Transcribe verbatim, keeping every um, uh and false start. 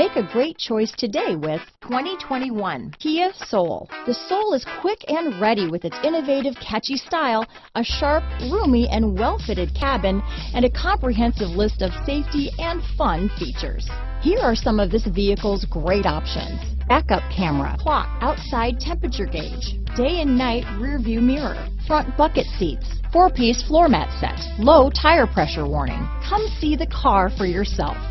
Make a great choice today with twenty twenty-one Kia Soul. The Soul is quick and ready with its innovative, catchy style, a sharp, roomy, and well-fitted cabin, and a comprehensive list of safety and fun features. Here are some of this vehicle's great options: backup camera, clock, outside temperature gauge, day and night rear view mirror, front bucket seats, four-piece floor mat set, low tire pressure warning. Come see the car for yourself.